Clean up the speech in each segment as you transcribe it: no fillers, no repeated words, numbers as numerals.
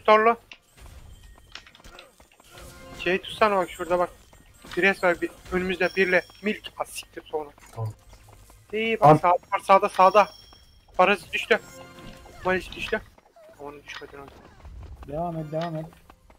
Torlu. Şey tutsana bak şurada bak. Pires var bir, önümüzde birle. Milk. Ha siktir sonra. Tamam. İyi bak sağda var sağda. Parazit düştü. Malis düştü. Onu düşmeden önce. Devam et.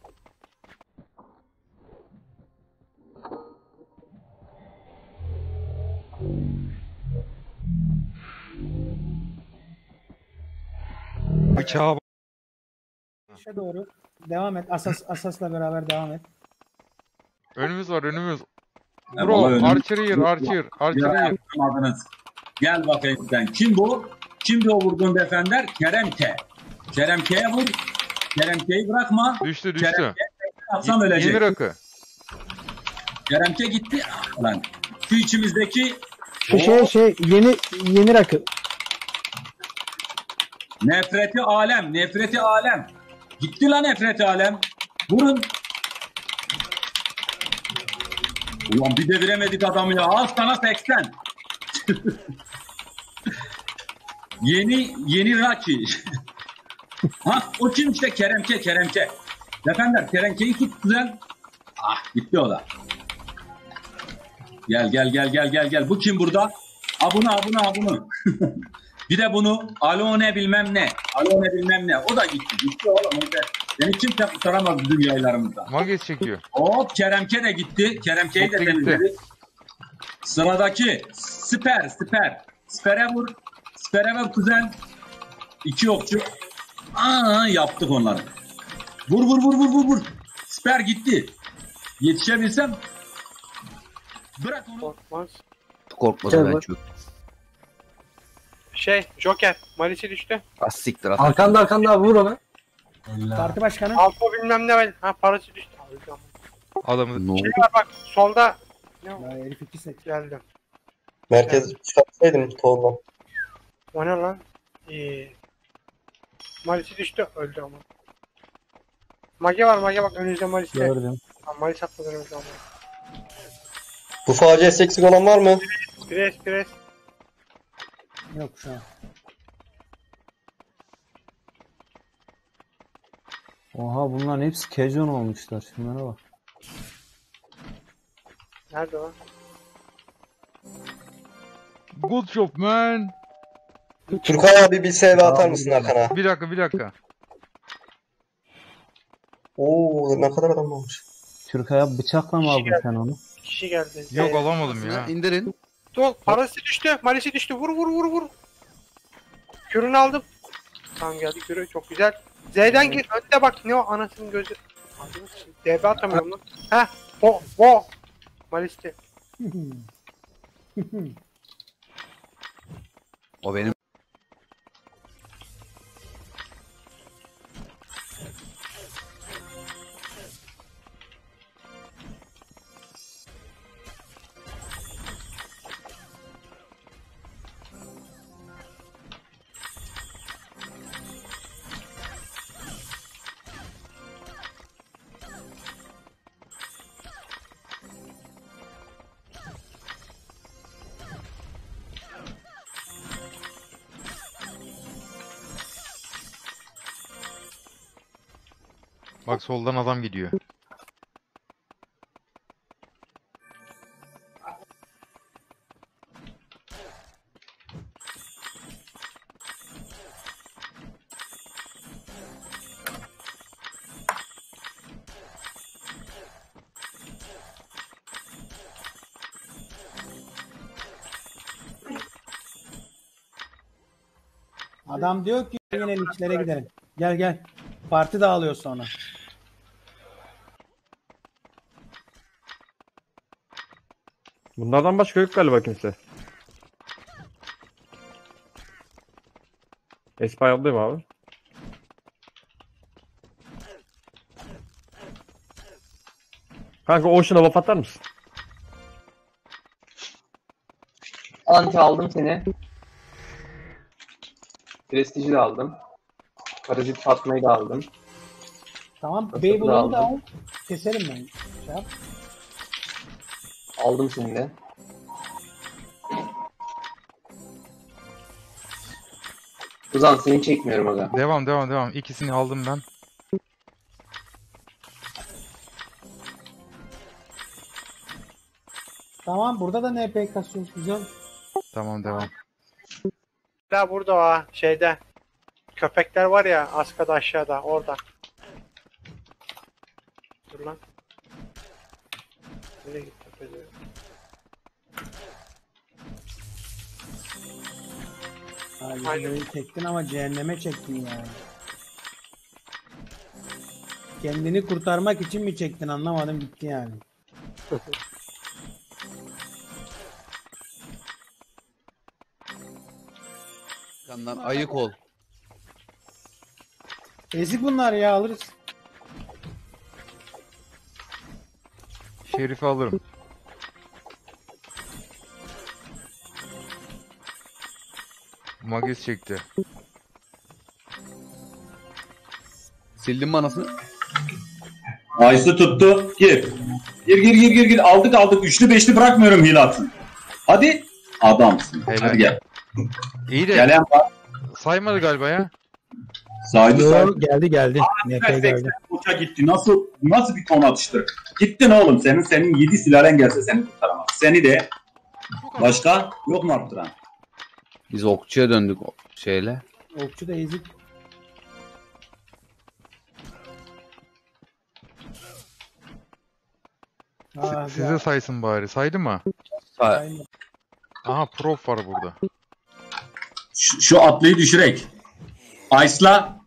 Bıçağa bak. İşe doğru. Devam et. Asasla beraber devam et. Önümüz var önümüz. Ya Bro vallahi önüm- Archer. Adınız. Gel bakayım sen. Kim bu? Kimdi o vurduğun defender? Kerem K. Kerem K'ye vur. Kerem K'yi bırakma. Düştü. Kerem K'ye atsam ölecek. Yeni rakı. Kerem K gitti. Ah, lan. Şu içimizdeki Yeni rakı. nefreti alem. Gitti lan nefreti alem. Vurun. Ulan bir deviremedik adamı ya. Al sana 80. Yeni Raki. Ha o kim işte Kerem K. Defender Kerem K'yi tut güzel. Ah gitti o da. Gel. Bu kim burada? Bunu. Bir de bunu Alone bilmem ne. O da gitti oğlum. Beni kimse kurtaramaz bizim yaylarımızda. Magis çekiyor. Hop Kerem K de gitti. Kerem K'yi de Gitti. temizledik. Sıradaki Siper. Siper'e vur kuzen. 2 okçu. Yaptık onları. Vur. Siper gitti. Yetişebilsem. Bırak onu. Korkmaz. Korkmadım ben çok. Joker. Malis'i düştü. Az siktir at. Arkanda vur ona. Parti başkanı. Alfa bilmem ne var. Ha parazit düştü. Öldü ama. Adamı Ne oldu? Şey var bak solda. Ne o? Ya herif 2 set. Geldim. Merkez çıkartsaydım toğundan. O ne lan? Malis'i düştü. Öldü ama. Mage bak önünüzde Malis'te. Gördüm. Malis atmadan önce ama. Bu facia eksik olan var mı? Pires. Yok şu an. Oha bunların hepsi kejon olmuşlar. Şunlara bak. Nerede o? good job man. Turkay abi bir SV atar mısın arkana? Bir dakika. Oo ne kadar adam olmuş. Türkaya bıçakla mı aldın sen onu? Bir kişi geldi. Yok alamadım ya. İndirin. Dur parası düştü. Malis'i düştü. Vur. Kürünü aldım. Tamam geldi kürü. Çok güzel. Z'den gir. Önde bak. Ne o anasının gözü. DB atamıyorum lan. Heh. O. Malis'te. O benim. Bak soldan adam gidiyor. Adam diyor ki yine linçlere gidelim. Gel. Parti dağılıyor sonra. Bunlardan başka yok galiba kimse. Espay alayım abi. Kanka Ocean'a laf atar mısın? Anti aldım seni. Prestij'i de aldım. Parazit Fatma'yı da aldım. Tamam. Nasıl Beybul'u da aldım? al. Keselim ben. Şey yap. Aldım seni de. Uzan seni çekmiyorum aga. Devam. İkisini aldım ben. Tamam burada da NP kasıyoruz güzel. Tamam devam. La burada o şeyde. Köpekler var ya askada aşağıda orada. Dur lan. Nereye gitti köpekler? Aynen. Çektin ama cehenneme çektin yani. Kendini kurtarmak için mi çektin anlamadım gitti yani. Yandan ayık ol. Ezik bunlar ya alırız. Şerif'i alırım. Magis çekti. Sildim manasını. Aysu tuttu. Gir. Gir. Aldık. Üçlü beşli bırakmıyorum Hilat'ı. Hadi. Adamsın. Helal. Hadi gel. İyi de Gelen var. saymadı galiba ya. Saydı. Geldi. NP geldi. Uça gitti. Nasıl bir ton atıştır? Gittin oğlum. Senin 7 silahın gelse seni kurtaramaz. Seni de başka yok mu arttıran? Biz okçuya döndük şeyle. Okçu da ezik. Size saysın bari. Saydı mı? Aynen. Aha prof var burada. Şu atlıyı düşürek. Ice'la.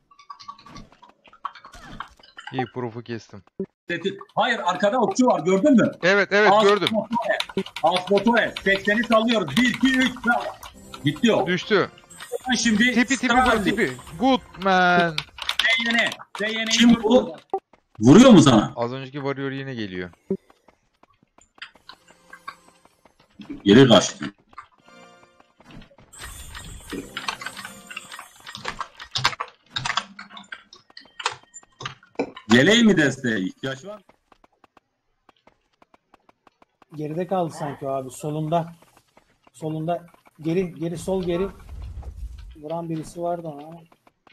İyi prof'u kestim. Hayır arkada okçu var gördün mü? Evet gördüm. Asbotoe. 80'i sallıyoruz. 1, 2, 3. Gitti o. Düştü. Şimdi Tipi vur tipi. Good man. Zeyyene. Kim bu? Vuruyor mu sana? Az önceki warrior yine geliyor. Geri kaçtı. Yeleği mi desteğe ihtiyaç var? Geride kaldı sanki o abi solunda. Solunda geri sol geri. Vuran birisi vardı ona ama.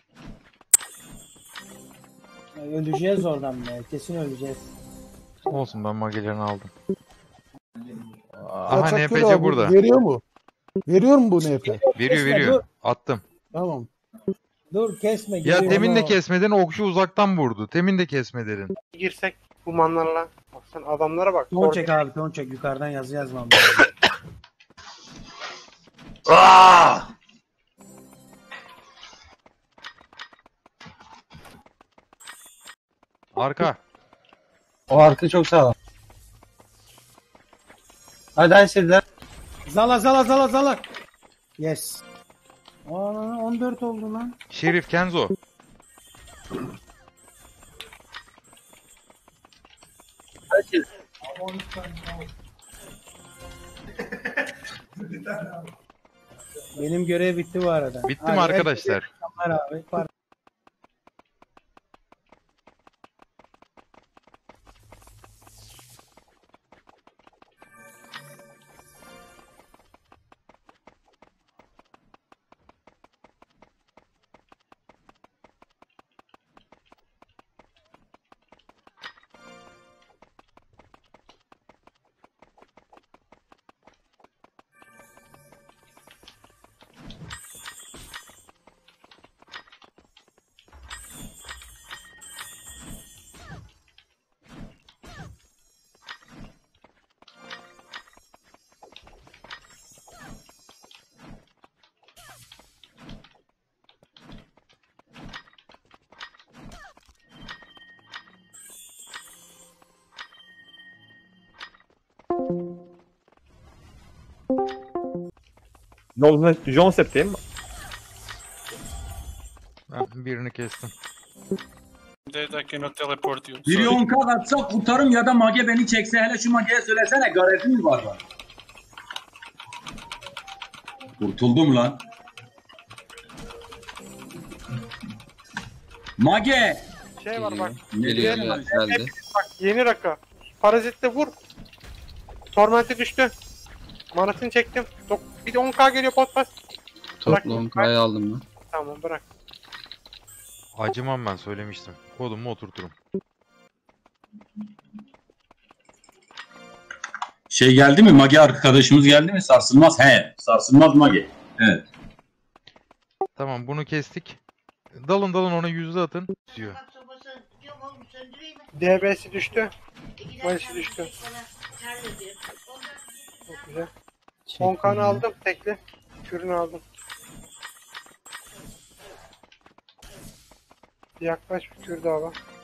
Ya öleceğiz oradan be. Kesin öleceğiz. Olsun ben magelerini aldım. Aha Kaçak NPC kilo burada. Veriyor mu? Veriyor mu bu NP? Veriyor. Attım. Tamam. Dur kesme. Ya geliyor temin de ama. kesmeden okçu uzaktan vurdu. Temin de kesmedin. Girsek bu manlarla. Bak sen adamlara bak. Ton çek abi ton çek. Yukarıdan yazı yazmam lazım. Arka. O arka çok sağlam. Hadi Ayşe'ler. Zala. Yes. Aa 14 oldu lan. Şerif Kenzo. Benim görev bitti bu arada. Bitti mi arkadaşlar? Tamam abi. John Sep'teyim. Ben birini kestim. Biri 10k atsa kurtarım ya da mage beni çekse hele şu mageye söylesene garezin var lan. Kurtuldum lan. Mage. Şey var bak. Geliyor geldi. Bak yeni rakı. Parazitle vur. Torment'e düştü. Manasını çektim. Bir de 10k geliyor potpas. Toplam kayı aldım ben. Tamam bırak. Acımam ben söylemiştim. Kodumu oturturum. Şey geldi mi? Magi arkadaşımız geldi mi? Sarsılmaz. He. Sarsılmaz Magi. Evet. Tamam bunu kestik. Dalın ona yüzde atın. Diyor. DB'si düştü. Malisi düştü. Çok güzel. 10 kan aldım tekli. Kürünü aldım. Yaklaş bir kür daha var.